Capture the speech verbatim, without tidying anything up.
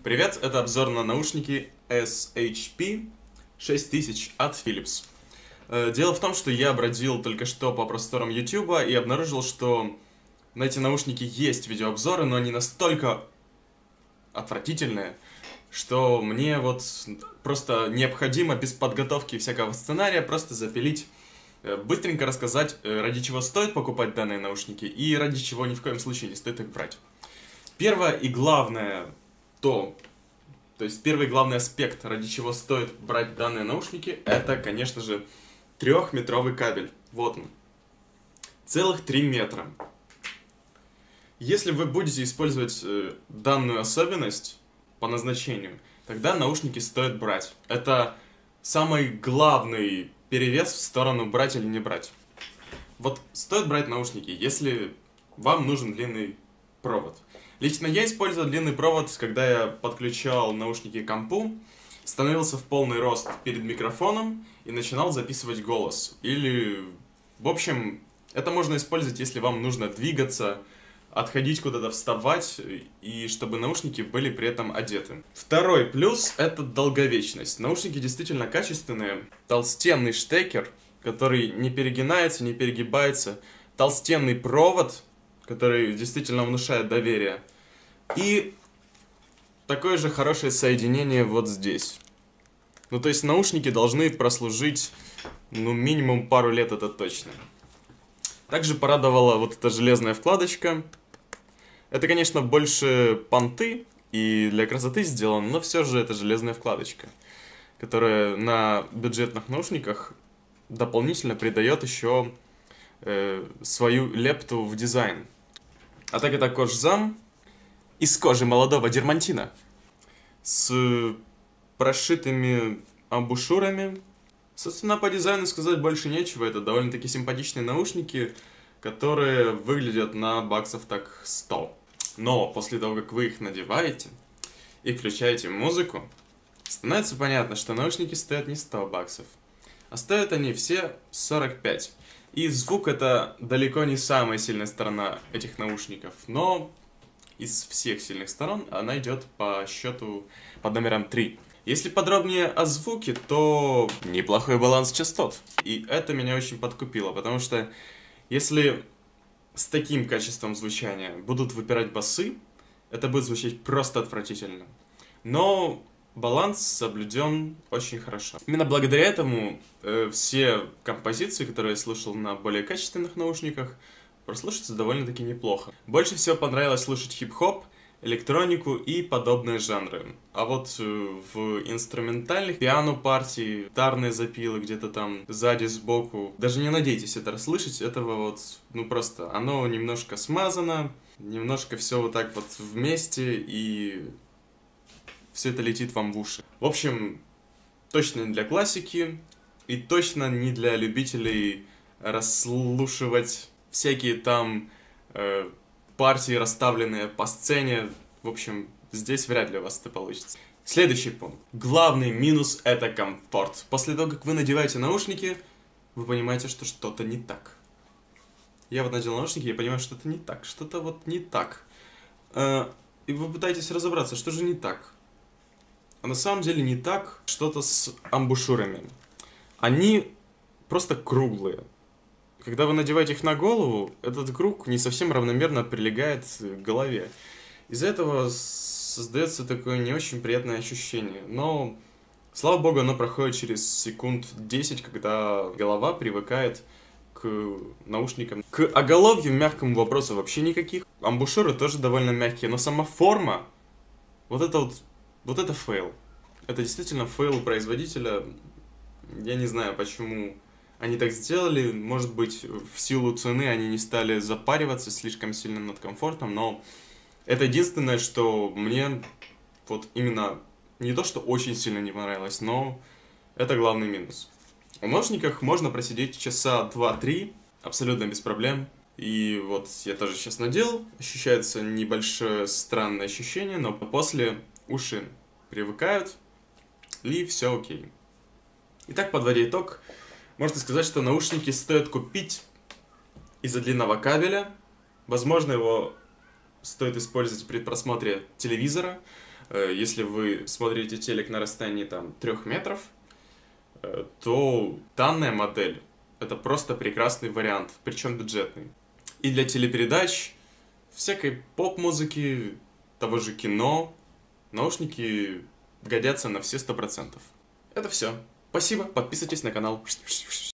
Привет, это обзор на наушники эс эйч пи шесть тысяч от Philips. Дело в том, что я бродил только что по просторам YouTube и обнаружил, что на эти наушники есть видеообзоры, но они настолько отвратительные, что мне вот просто необходимо без подготовки всякого сценария просто запилить, быстренько рассказать, ради чего стоит покупать данные наушники и ради чего ни в коем случае не стоит их брать. Первое и главное то, то есть первый главный аспект, ради чего стоит брать данные наушники, это, конечно же, трехметровый кабель. Вот он. Целых три метра. Если вы будете использовать э, данную особенность по назначению, тогда наушники стоит брать. Это самый главный перевес в сторону брать или не брать. Вот стоит брать наушники, если вам нужен длинный провод. Лично я использовал длинный провод, когда я подключал наушники к компу, становился в полный рост перед микрофоном и начинал записывать голос. Или, в общем, это можно использовать, если вам нужно двигаться, отходить куда-то, вставать, и чтобы наушники были при этом одеты. Второй плюс — это долговечность. Наушники действительно качественные. Толстенный штекер, который не перегинается, не перегибается. Толстенный провод, который действительно внушает доверие. И такое же хорошее соединение вот здесь. Ну, то есть наушники должны прослужить, ну, минимум пару лет, это точно. Также порадовала вот эта железная вкладочка. Это, конечно, больше понты и для красоты сделано, но все же это железная вкладочка, которая на бюджетных наушниках дополнительно придает еще э, свою лепту в дизайн. А так это кожзам из кожи молодого дермантина с прошитыми амбушюрами. Собственно, по дизайну сказать больше нечего. Это довольно-таки симпатичные наушники, которые выглядят на баксов так сто. Но после того, как вы их надеваете и включаете музыку, становится понятно, что наушники стоят не сто баксов, а стоят они все сорок пять. И звук — это далеко не самая сильная сторона этих наушников, но из всех сильных сторон она идет по счету под номером три. Если подробнее о звуке, то неплохой баланс частот. И это меня очень подкупило, потому что если с таким качеством звучания будут выпирать басы, это будет звучать просто отвратительно. Но баланс соблюден очень хорошо. Именно благодаря этому э, все композиции, которые я слышал на более качественных наушниках, прослушаются довольно-таки неплохо. Больше всего понравилось слушать хип-хоп, электронику и подобные жанры. А вот э, в инструментальных пиано-партии, гитарные запилы где-то там сзади, сбоку, даже не надейтесь это расслышать, этого вот, ну просто, оно немножко смазано, немножко все вот так вот вместе, и все это летит вам в уши. В общем, точно не для классики, и точно не для любителей расслушивать всякие там э, партии, расставленные по сцене. В общем, здесь вряд ли у вас это получится. Следующий пункт. Главный минус — это комфорт. После того, как вы надеваете наушники, вы понимаете, что что-то не так. Я вот надел наушники, я понимаю, что что-то не так. Что-то вот не так. Э, и вы пытаетесь разобраться, что же не так. А на самом деле не так что-то с амбушюрами. Они просто круглые. Когда вы надеваете их на голову, этот круг не совсем равномерно прилегает к голове. Из-за этого создается такое не очень приятное ощущение. Но, слава богу, оно проходит через секунд десять, когда голова привыкает к наушникам. К оголовью мягкому вопросу вообще никаких. Амбушюры тоже довольно мягкие, но сама форма, вот это вот, вот это фейл. Это действительно фейл у производителя. Я не знаю, почему они так сделали. Может быть, в силу цены они не стали запариваться слишком сильно над комфортом, но это единственное, что мне вот именно не то, что очень сильно не понравилось, но это главный минус. В наушниках можно просидеть часа два-три абсолютно без проблем. И вот я тоже сейчас надел, ощущается небольшое странное ощущение, но после уши привыкают, и все окей. Итак, подводя итог, можно сказать, что наушники стоит купить из-за длинного кабеля. Возможно, его стоит использовать при просмотре телевизора. Если вы смотрите телек на расстоянии там трех метров, то данная модель это просто прекрасный вариант, причем бюджетный. И для телепередач, всякой поп-музыки, того же кино, наушники годятся на все сто процентов. Это все. Спасибо, подписывайтесь на канал.